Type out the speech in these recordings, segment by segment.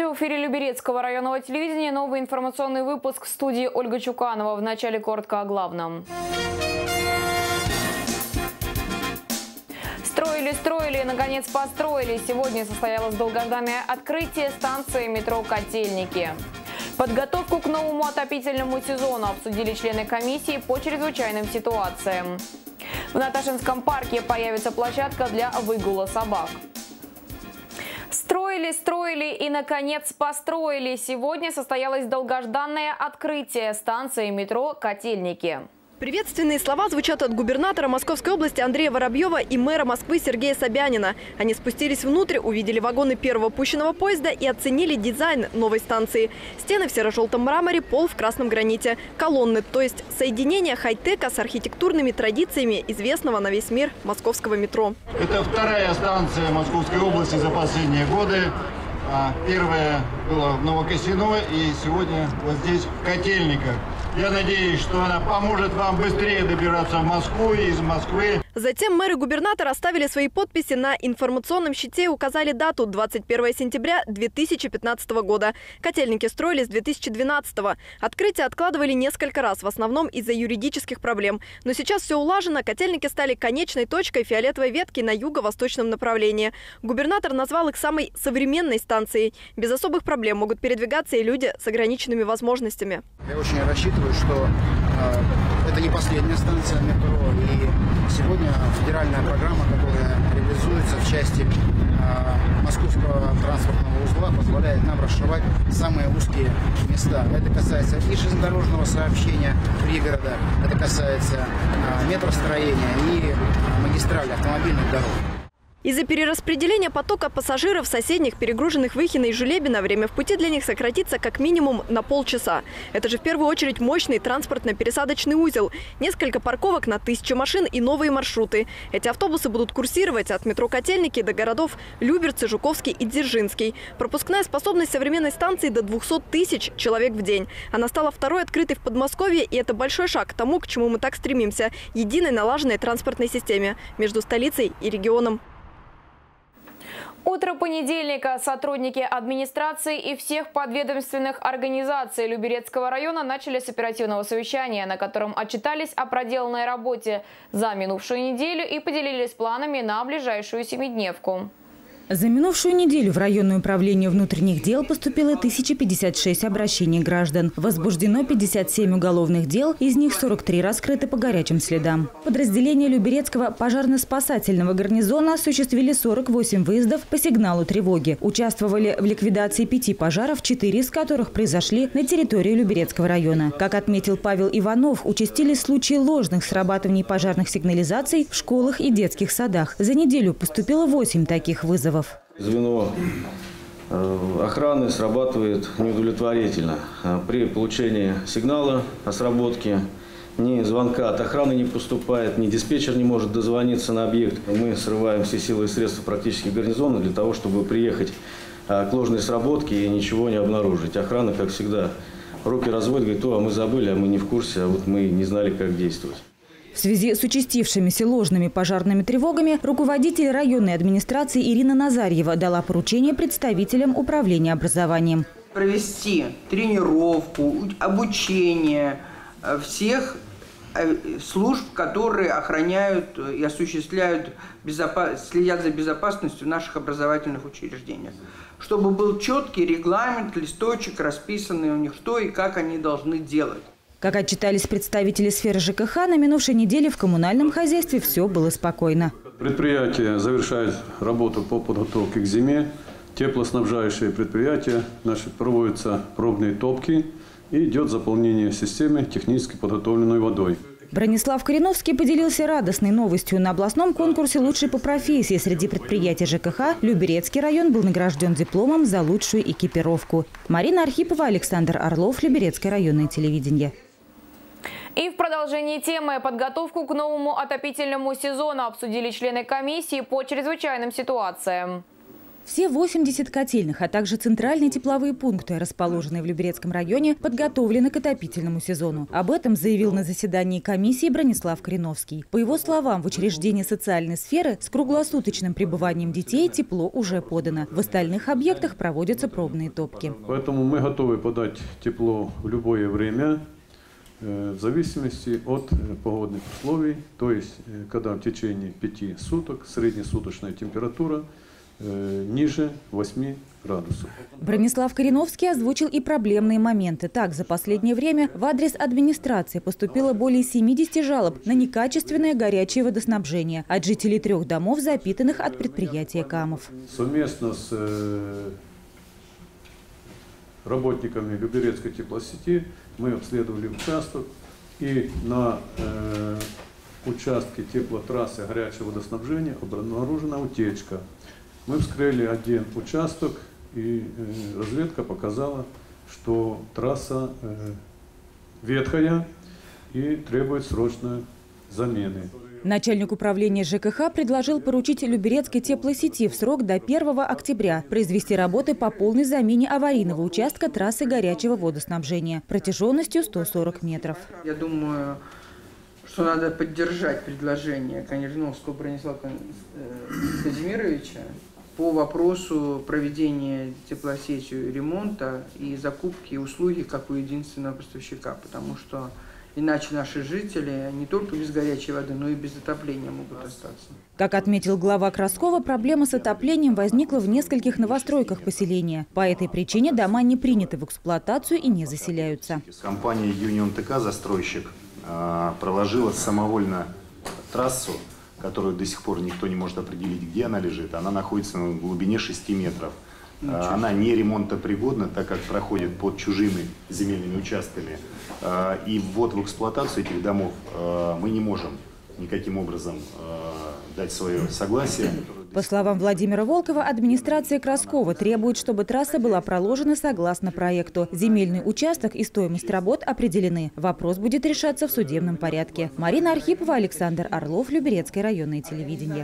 В эфире Люберецкого районного телевидения новый информационный выпуск, в студии Ольга Чуканова. В начале коротко о главном. Строили и, наконец, построили. Сегодня состоялось долгожданное открытие станции метро «Котельники». Подготовку к новому отопительному сезону обсудили члены комиссии по чрезвычайным ситуациям. В Наташинском парке появится площадка для выгула собак. Строили и, наконец, построили. Сегодня состоялось долгожданное открытие станции метро «Котельники». Приветственные слова звучат от губернатора Московской области Андрея Воробьева и мэра Москвы Сергея Собянина. Они спустились внутрь, увидели вагоны первого пущенного поезда и оценили дизайн новой станции. Стены в серо-желтом мраморе, пол в красном граните. Колонны, то есть соединение хай-тека с архитектурными традициями известного на весь мир московского метро. Это вторая станция Московской области за последние годы. Первая была в Новокосино и сегодня вот здесь в Котельниках. Я надеюсь, что она поможет вам быстрее добираться в Москву и из Москвы. Затем мэр и губернатор оставили свои подписи на информационном щите и указали дату – 21 сентября 2015 года. Котельники строились с 2012 года. Открытие откладывали несколько раз, в основном из-за юридических проблем. Но сейчас все улажено, котельники стали конечной точкой фиолетовой ветки на юго-восточном направлении. Губернатор назвал их самой современной станцией. Без особых проблем могут передвигаться и люди с ограниченными возможностями. Я очень рассчитываю, что это не последняя станция метро. И сегодня федеральная программа, которая реализуется в части московского транспортного узла, позволяет нам расшивать самые узкие места. Это касается и железнодорожного сообщения пригорода, это касается метростроения и магистрали автомобильных дорог. Из-за перераспределения потока пассажиров соседних перегруженных Выхино и Жулебино время в пути для них сократится как минимум на полчаса. Это же в первую очередь мощный транспортно-пересадочный узел, несколько парковок на 1000 машин и новые маршруты. Эти автобусы будут курсировать от метро Котельники до городов Люберцы, Жуковский и Дзержинский. Пропускная способность современной станции до 200 тысяч человек в день. Она стала второй открытой в Подмосковье, и это большой шаг к тому, к чему мы так стремимся – единой налаженной транспортной системе между столицей и регионом. Утро понедельника сотрудники администрации и всех подведомственных организаций Люберецкого района начали с оперативного совещания, на котором отчитались о проделанной работе за минувшую неделю и поделились планами на ближайшую семидневку. За минувшую неделю в районное управление внутренних дел поступило 1056 обращений граждан. Возбуждено 57 уголовных дел, из них 43 раскрыты по горячим следам. Подразделения Люберецкого пожарно-спасательного гарнизона осуществили 48 выездов по сигналу тревоги. Участвовали в ликвидации 5 пожаров, 4 из которых произошли на территории Люберецкого района. Как отметил Павел Иванов, участились случаи ложных срабатываний пожарных сигнализаций в школах и детских садах. За неделю поступило 8 таких вызовов. Звено охраны срабатывает неудовлетворительно. При получении сигнала о сработке ни звонка от охраны не поступает, ни диспетчер не может дозвониться на объект. Мы срываем все силы и средства практически гарнизона для того, чтобы приехать к ложной сработке и ничего не обнаружить. Охрана, как всегда, руки разводит, говорит: а мы забыли, а мы не в курсе, а вот мы не знали, как действовать. В связи с участившимися ложными пожарными тревогами руководитель районной администрации Ирина Назарьева дала поручение представителям управления образованием. Провести тренировку, обучение всех служб, которые охраняют и осуществляют, следят за безопасностью в наших образовательных учреждениях. Чтобы был четкий регламент, листочек, расписанный у них, что и как они должны делать. Как отчитались представители сферы ЖКХ, на минувшей неделе в коммунальном хозяйстве все было спокойно. Предприятие завершает работу по подготовке к зиме. Теплоснабжающие предприятия, проводятся пробные топки и идет заполнение системы технически подготовленной водой. Бронислав Кореновский поделился радостной новостью. На областном конкурсе «Лучший по профессии» среди предприятий ЖКХ Люберецкий район был награжден дипломом за лучшую экипировку. Марина Архипова, Александр Орлов, Люберецкое районное телевидение. И в продолжении темы подготовку к новому отопительному сезону обсудили члены комиссии по чрезвычайным ситуациям. Все 80 котельных, а также центральные тепловые пункты, расположенные в Люберецком районе, подготовлены к отопительному сезону. Об этом заявил на заседании комиссии Бронислав Кореновский. По его словам, в учреждении социальной сферы с круглосуточным пребыванием детей тепло уже подано. В остальных объектах проводятся пробные топки. Поэтому мы готовы подать тепло в любое время, в зависимости от погодных условий. То есть, когда в течение 5 суток среднесуточная температура ниже 8 градусов. Бронислав Кореновский озвучил и проблемные моменты. Так, за последнее время в адрес администрации поступило более 70 жалоб на некачественное горячее водоснабжение от жителей 3 домов, запитанных от предприятия КАМов. Совместно с работниками Люберецкой теплосети мы обследовали участок, и на участке теплотрассы горячего водоснабжения обнаружена утечка. Мы вскрыли один участок, и разведка показала, что трасса ветхая и требует срочной замены. Начальник управления ЖКХ предложил поручить Люберецкой теплосети в срок до 1 октября произвести работы по полной замене аварийного участка трассы горячего водоснабжения протяженностью 140 метров. Я думаю, что надо поддержать предложение Кореновского Бронислава Казимировича по вопросу проведения теплосетью ремонта и закупки услуги как у единственного поставщика, потому что иначе наши жители не только без горячей воды, но и без отопления могут остаться. Как отметил глава Краскова, проблема с отоплением возникла в нескольких новостройках поселения. По этой причине дома не приняты в эксплуатацию и не заселяются. Компания Union ТК, застройщик, проложила самовольно трассу, которую до сих пор никто не может определить, где она лежит. Она находится на глубине 6 метров. Она не ремонтопригодна, так как проходит под чужими земельными участками. И ввод в эксплуатацию этих домов мы не можем никаким образом дать свое согласие. По словам Владимира Волкова, администрация Краскова требует, чтобы трасса была проложена согласно проекту. Земельный участок и стоимость работ определены. Вопрос будет решаться в судебном порядке. Марина Архипова, Александр Орлов, Люберецкое районное телевидение.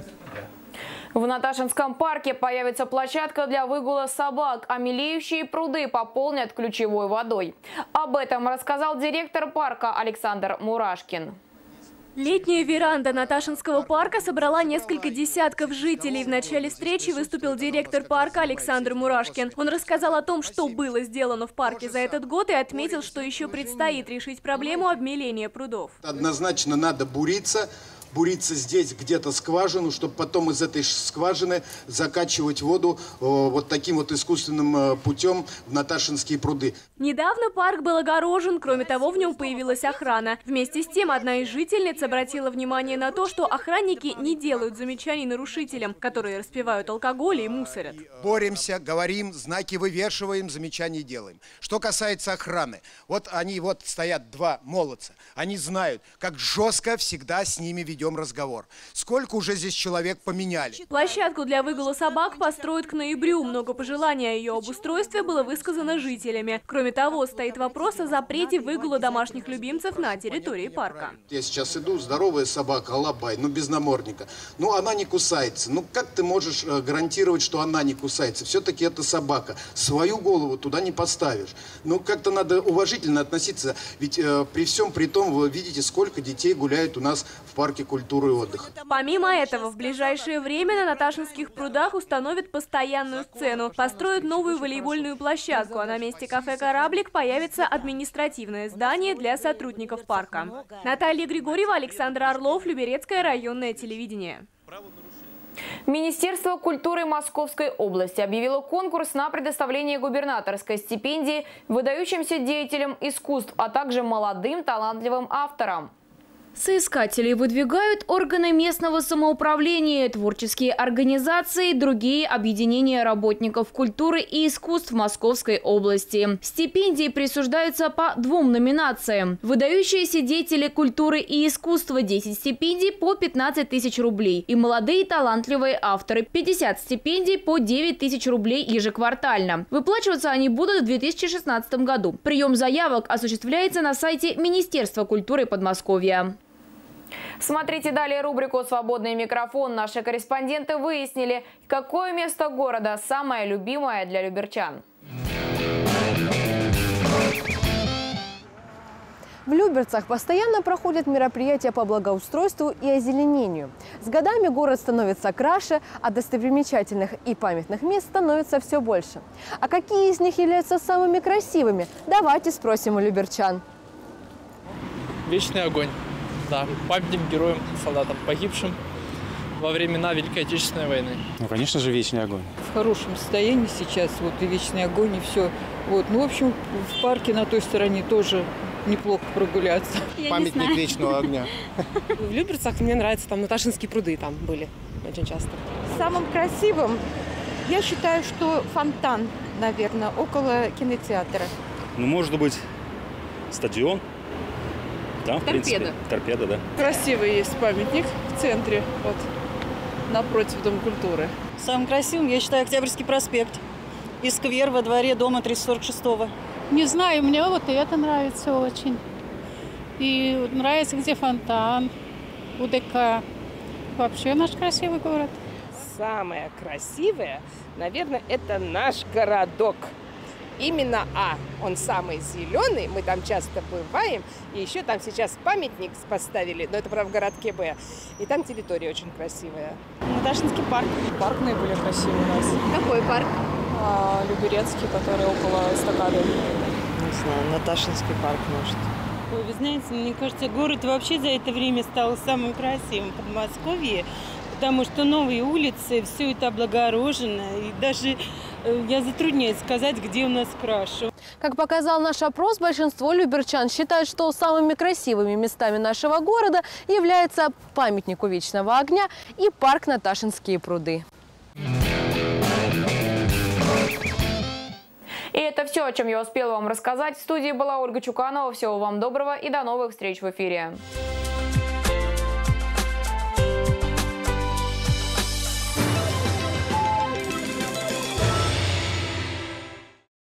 В Наташинском парке появится площадка для выгула собак, а мелеющие пруды пополнят ключевой водой. Об этом рассказал директор парка Александр Мурашкин. Летняя веранда Наташинского парка собрала несколько десятков жителей. В начале встречи выступил директор парка Александр Мурашкин. Он рассказал о том, что было сделано в парке за этот год, и отметил, что еще предстоит решить проблему обмеления прудов. Однозначно надо буриться здесь где-то скважину, чтобы потом из этой скважины закачивать воду вот таким вот искусственным путем в Наташинские пруды. Недавно парк был огорожен, кроме того, в нем появилась охрана. Вместе с тем, одна из жительниц обратила внимание на то, что охранники не делают замечаний нарушителям, которые распивают алкоголь и мусорят. Боремся, говорим, знаки вывешиваем, замечания делаем. Что касается охраны, вот они вот стоят 2 молодца, они знают, как жестко всегда с ними ведем разговор. Сколько уже здесь человек поменяли. Площадку для выгула собак построят к ноябрю. Много пожеланий о ее обустройстве было высказано жителями. Кроме того, стоит вопрос о запрете выгула домашних любимцев на территории парка. Я сейчас иду, здоровая собака, алабай, без намордника. Она не кусается. Как ты можешь гарантировать, что она не кусается? Все-таки это собака. Свою голову туда не поставишь. Как-то надо уважительно относиться. Ведь при всем при том, вы видите, сколько детей гуляют у нас в парке культуры и отдыха. Помимо этого, в ближайшее время на Наташинских прудах установят постоянную сцену, построят новую волейбольную площадку, а на месте кафе «Кораблик» появится административное здание для сотрудников парка. Наталья Григорьева, Александр Орлов, Люберецкое районное телевидение. Министерство культуры Московской области объявило конкурс на предоставление губернаторской стипендии выдающимся деятелям искусств, а также молодым талантливым авторам. Соискателей выдвигают органы местного самоуправления, творческие организации, другие объединения работников культуры и искусств Московской области. Стипендии присуждаются по 2 номинациям. Выдающиеся деятели культуры и искусства – 10 стипендий по 15 тысяч рублей. И молодые талантливые авторы – 50 стипендий по 9 тысяч рублей ежеквартально. Выплачиваться они будут в 2016 году. Прием заявок осуществляется на сайте Министерства культуры Подмосковья. Смотрите далее рубрику «Свободный микрофон». Наши корреспонденты выяснили, какое место города самое любимое для люберчан. В Люберцах постоянно проходят мероприятия по благоустройству и озеленению. С годами город становится краше, а достопримечательных и памятных мест становится все больше. А какие из них являются самыми красивыми? Давайте спросим у люберчан. Вечный огонь. Да, памятник героям, солдатам, погибшим во времена Великой Отечественной войны. Ну, конечно же, вечный огонь. В хорошем состоянии сейчас, вот и вечный огонь, и все. Вот. Ну, в общем, в парке на той стороне тоже неплохо прогуляться. Памятник вечного огня. В Люберцах мне нравятся там Наташинские пруды, там были очень часто. Самым красивым я считаю, что фонтан, наверное, около кинотеатра. Ну, может быть, стадион. Да, в принципе. Торпеда, да. Красивый есть памятник в центре, вот, напротив Дома культуры. Самым красивым я считаю Октябрьский проспект и сквер во дворе дома 346-го. Не знаю, мне вот это нравится очень. И нравится, где фонтан, УДК. Вообще наш красивый город. Самое красивое, наверное, это наш городок. Именно он самый зеленый, мы там часто бываем, и еще там сейчас памятник поставили, но это, правда, в городке Б, и там территория очень красивая. Наташинский парк. Парк наиболее красивый у нас. Какой парк? Люберецкий, который около эстакады. Не знаю, Наташинский парк, может. Ой, вы знаете, мне кажется, город вообще за это время стал самым красивым в Подмосковье, потому что новые улицы, все это облагорожено, и даже я затрудняюсь сказать, где у нас краше. Как показал наш опрос, большинство люберчан считают, что самыми красивыми местами нашего города являются памятнику вечного огня и парк Наташинские пруды. И это все, о чем я успела вам рассказать. В студии была Ольга Чуканова. Всего вам доброго и до новых встреч в эфире.